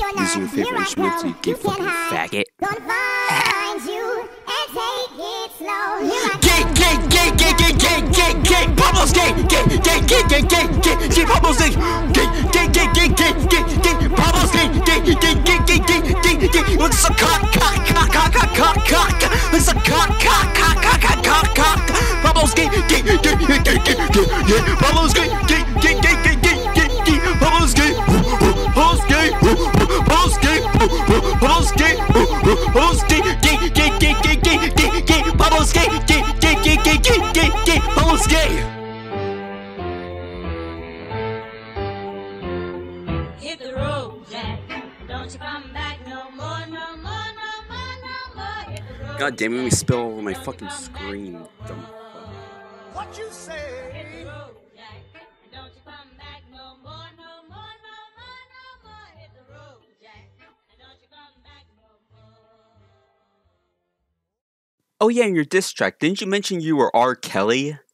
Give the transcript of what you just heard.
using your favorite instrument, so you fucking faggot. Gonna find you and take it slow. Gay, Pablo's gay, Pablo's gay, Pablo's gay, looks a cock, looks a cock, Pablo's gay, Pablo's gay, Pablo's gay, Pablo's gay, Pablo's gay, Pablo's gay, Pablo's gay, Pablo's gay, Pablo's gay. Hit the road, Jack. Don't you come back no more. Hit the road. God damn it, me spill all over my fucking screen. Dumb fuck. What you say? Hit the road, Jack. Don't you come back no more. Hit the road, Jack. Don't you come back no more. Oh yeah, in your diss track, didn't you mention you were R. Kelly?